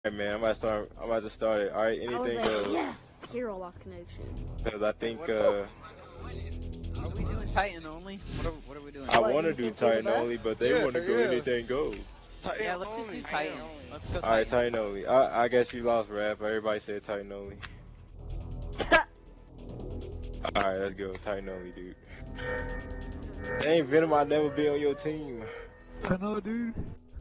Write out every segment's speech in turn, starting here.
Alright, man, I'm about to start it. Alright, anything goes. Yes! Hero lost connection. Because I think, Are we doing Titan only? What are we doing? I want to do Titan only, but they want to go anything goes. Yeah, let's just do Titan. Let's go Alright, Titan only. I guess you lost, Raph. Everybody said Titan only. Alright, let's go. Titan only, dude. Dang, Venom, I'd never be on your team. I know, dude.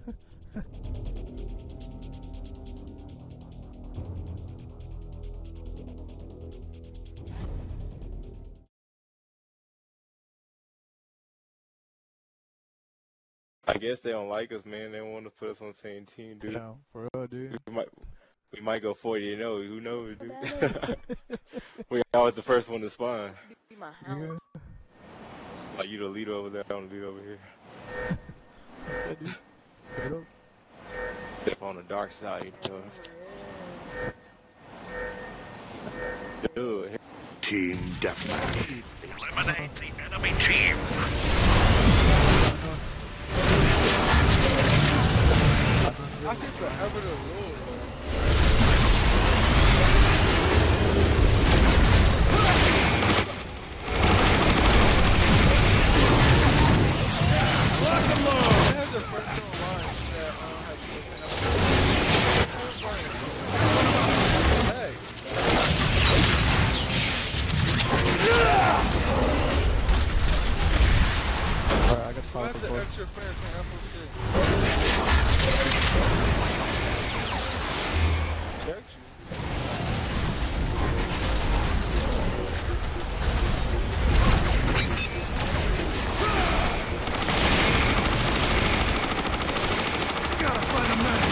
I guess they don't like us, man. They don't want to put us on the same team, dude. Yeah, for real, dude. We might go 40-0. Who knows, dude? We always the first one to spawn. Yeah. Like you the leader over there, I'm the leader over here. Step on the dark side, dude. Team deathmatch. Eliminate the enemy team. I think forever to rule. Lock them low! There's a first line that I don't have to Hey! Alright, I got to That's the extra fence, man. That's what shit. Check you. Gotta find a man.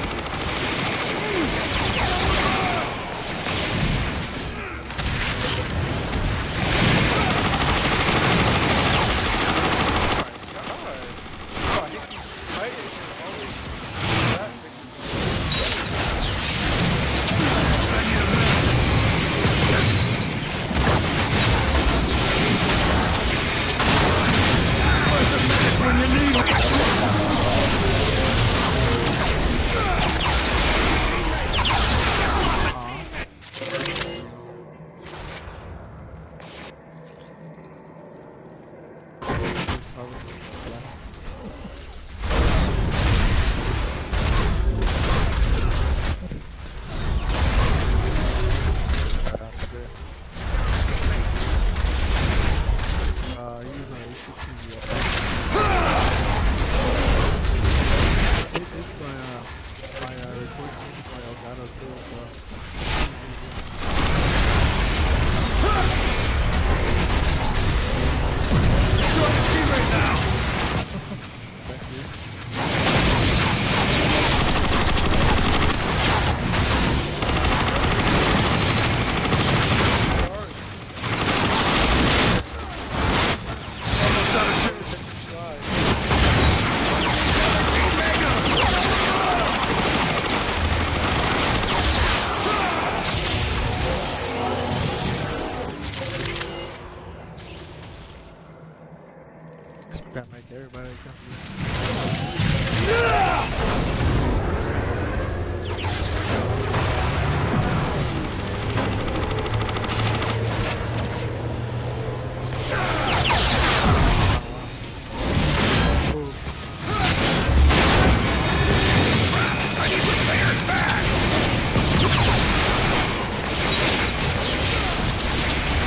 Gotta make everybody come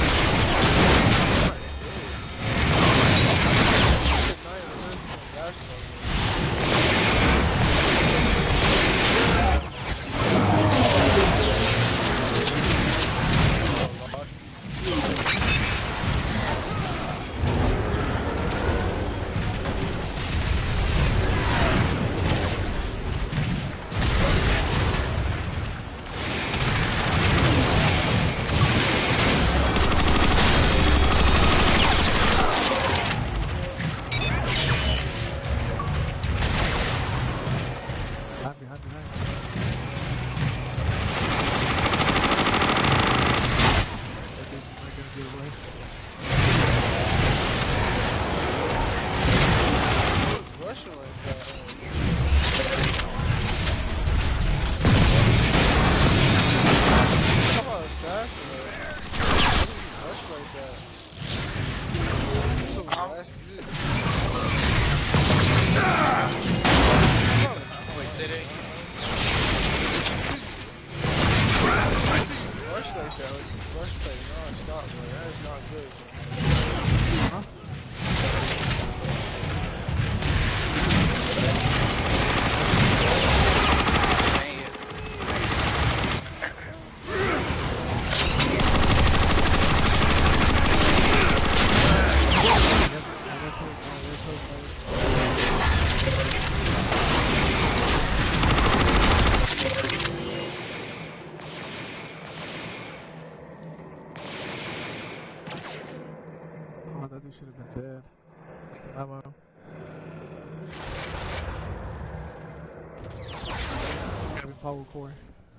That's whole core.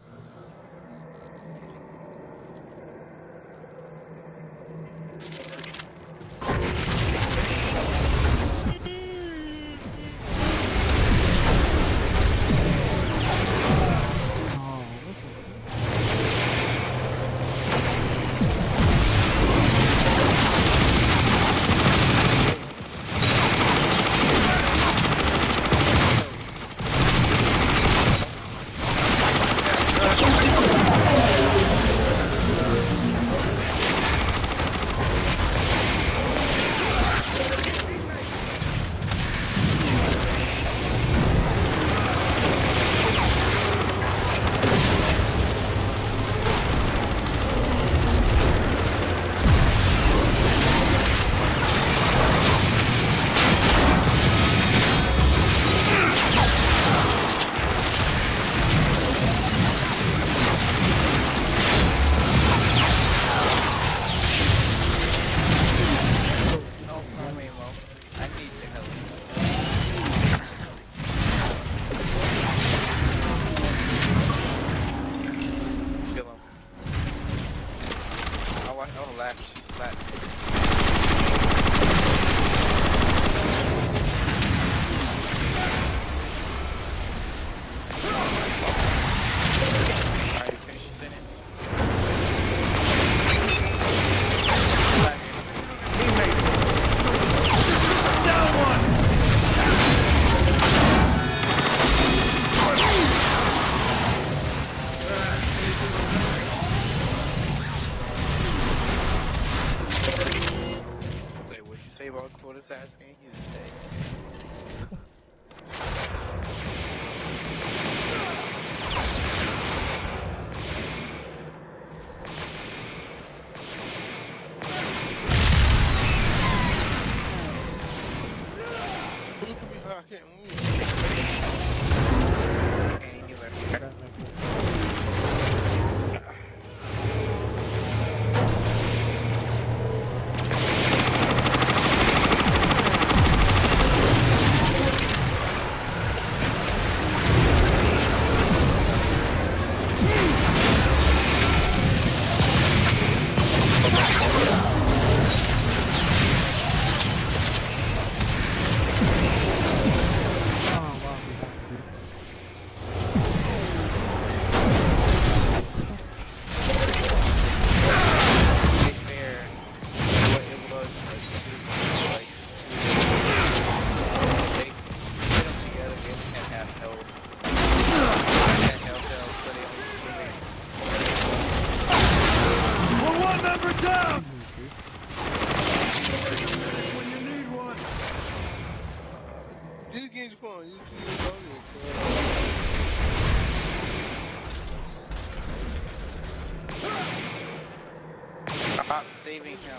Stop saving him.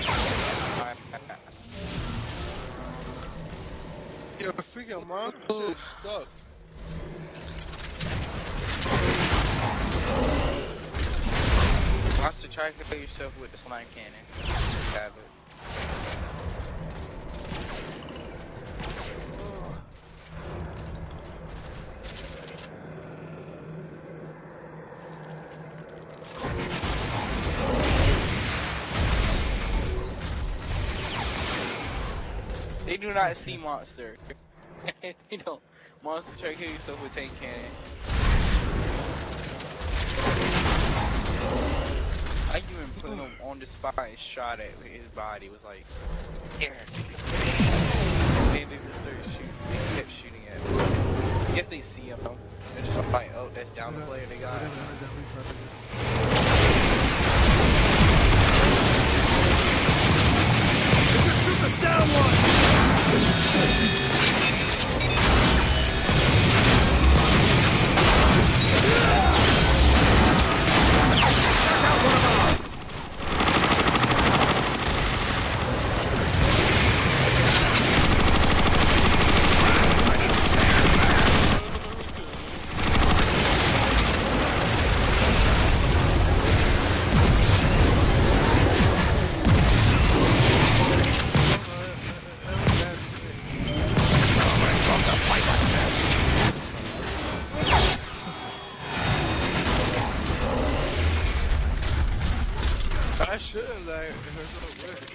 Yo, freaking monster is stuck. Monster, try to kill yourself with the slime cannon. Have it. They do not see monster. They don't. Monster, try to kill yourself with tank cannon. I even put him on the spot and shot at his body. Was like, here. Then they just started shooting. They kept shooting at him. I guess they see him. They're just like, oh, that's down the player they got. Down one! I should have like there's no way.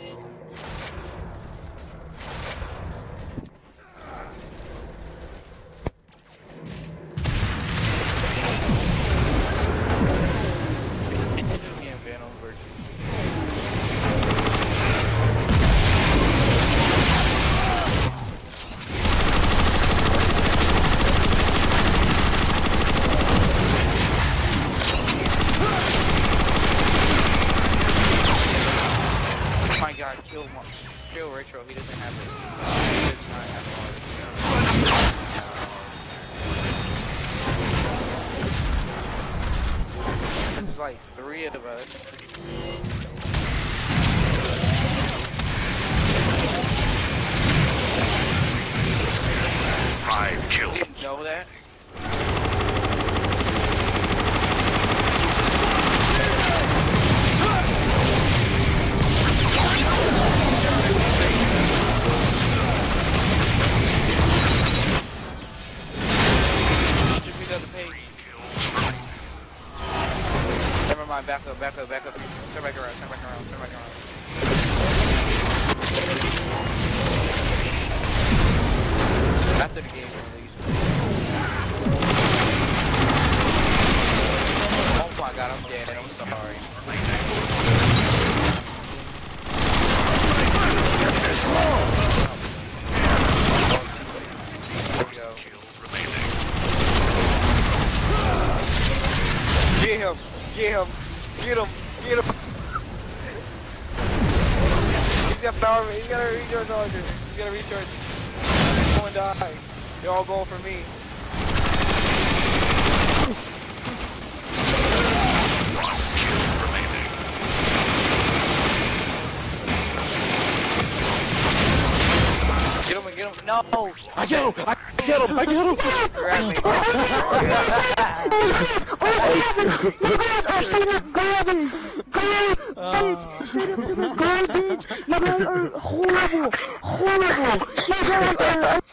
Kill Retro, he doesn't have it. He does not have it. There's like 3 of us. 5 kills. You didn't know that? Never mind, back up. Turn back around. After the game release. Oh my god, I'm dead. I'm sorry. Get him! He's got power, he's got a recharge on him. He's got a recharge. He's going to die. They're all going for me. Get him! No! I get him! Grab me. Straight up to the garbage! You guys are horrible!